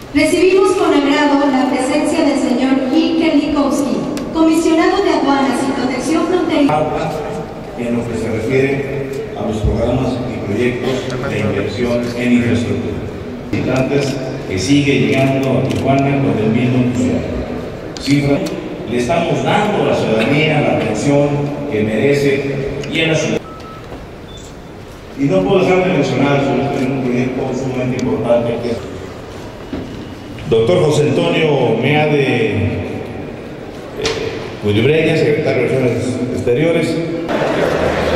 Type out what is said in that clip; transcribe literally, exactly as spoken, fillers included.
Recibimos con agrado la presencia del señor Gil Kerlikowski, comisionado de Aduanas y Protección Fronteriza. En lo que se refiere a los programas y proyectos de inversión en infraestructura. Visitantes que sigue llegando a Tijuana con el mismo entusiasmo. Cifra, le estamos dando a la ciudadanía la atención que merece y en la ciudad. Y no puedo dejar de mencionar sobre un proyecto sumamente importante que es doctor José Antonio Meade eh, Cudibreña, secretario de Relaciones Exteriores.